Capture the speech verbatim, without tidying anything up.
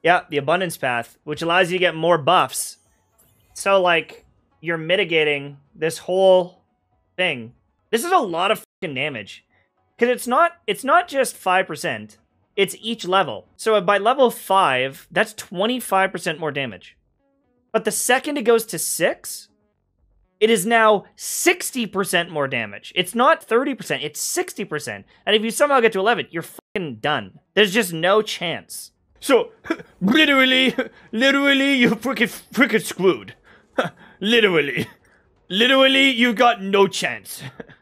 Yeah, the abundance path, which allows you to get more buffs. So, like, you're mitigating this whole thing. This is a lot of fucking damage. Because it's not, it's not just five percent. It's each level. So by level five, that's twenty-five percent more damage. But the second it goes to six, it is now sixty percent more damage. It's not thirty percent, it's sixty percent. And if you somehow get to eleven, you're fucking done. There's just no chance. So, literally, literally, you're freaking, freaking screwed. Literally. Literally, you got no chance.